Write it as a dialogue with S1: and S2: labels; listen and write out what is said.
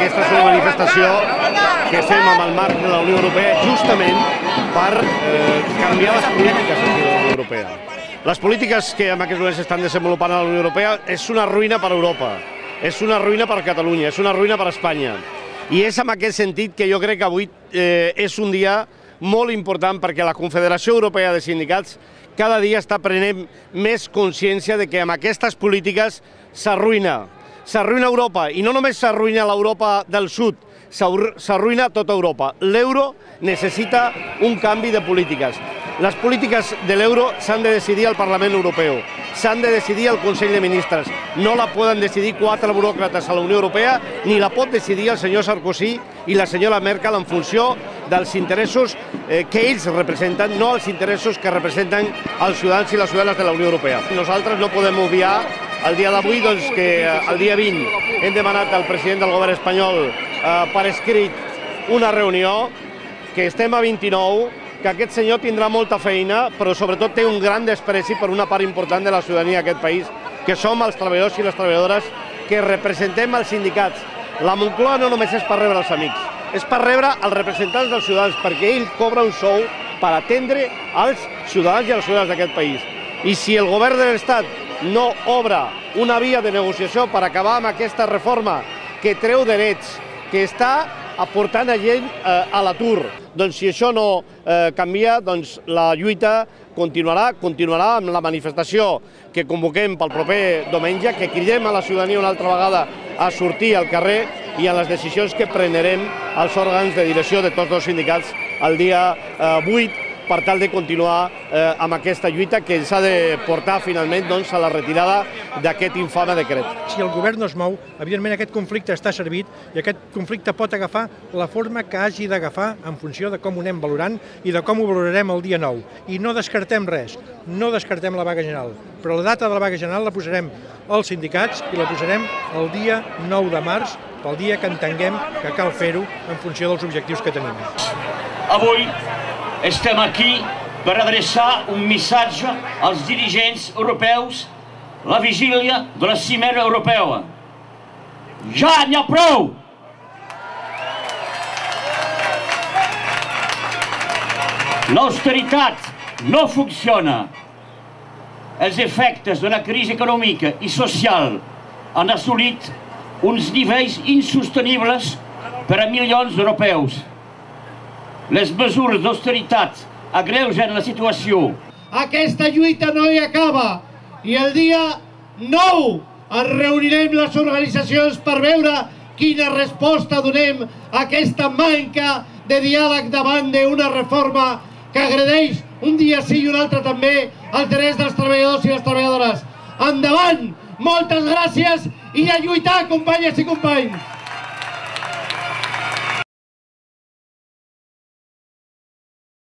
S1: aquesta és una manifestació que fem amb el marc de la Unió Europea justament per canviar les polítiques de la Unió Europea. Les polítiques que en aquests moments s'estan desenvolupant a la Unió Europea és una ruïna per Europa, és una ruïna per Catalunya, és una ruïna per Espanya. I és en aquest sentit que jo crec que avui és un dia molt important perquè la Confederació Europea de Sindicats cada dia està prenent més consciència de que amb aquestes polítiques s'arruïna Europa, i no només s'arruïna l'Europa del sud, s'arruïna tota Europa. L'euro necessita un canvi de polítiques. Les polítiques de l'euro s'han de decidir al Parlament Europeu, s'han de decidir al Consell de Ministres. No la poden decidir 4 buròcrates a la Unió Europea, ni la pot decidir el senyor Sarkozy i la senyora Merkel en funció dels interessos que ells representen, no els interessos que representen els ciutadans i les ciutadanes de la Unió Europea. Nosaltres no podem obviar el dia d'avui que el dia 20 hem demanat al president del govern espanyol per escrit una reunió, que estem a 29, que aquest senyor tindrà molta feina, però sobretot té un gran despreci per una part important de la ciutadania d'aquest país, que som els treballadors i les treballadores que representem els sindicats. La Moncloa no només és per rebre els amics, és per rebre els representants dels ciutadans, perquè ell cobra un sou per atendre els ciutadans i les ciutadanes d'aquest país. I si el govern de l'Estat no obre una via de negociació per acabar amb aquesta reforma que treu drets, que està aportant a gent a l'atur, doncs si això no canvia, doncs la lluita continuarà amb la manifestació que convoquem pel proper diumenge, que cridem a la ciutadania una altra vegada a sortir al carrer i a les decisions que prenem als òrgans de direcció de tots els sindicats el dia 8, per tal de continuar amb aquesta lluita que ens ha de portar finalment a la retirada d'aquest infame decret.
S2: Si el govern no es mou, evidentment aquest conflicte està servit i aquest conflicte pot agafar la forma que hagi d'agafar en funció de com ho anem valorant i de com ho valorarem el dia 9. I no descartem res, no descartem la vaga general, però la data de la vaga general la posarem als sindicats i la posarem el dia 9 de març, pel dia que entenguem que cal fer-ho en funció dels objectius que tenim.
S3: Avui estem aquí per adreçar un missatge als dirigents europeus la vigília de la cimera europea. Ja n'hi ha prou! L'austeritat no funciona. Els efectes de la crisi econòmica i social han assolit uns nivells insostenibles per a milions d'europeus. Les mesures d'austeritat agreugen la situació.
S4: Aquesta lluita no hi acaba i el dia 9 ens reunirem les organitzacions per veure quina resposta donem a aquesta manca de diàleg davant d'una reforma que agredeix un dia sí i un altre també els drets dels treballadors i les treballadores. Endavant, moltes gràcies i a lluitar, companyes i companys!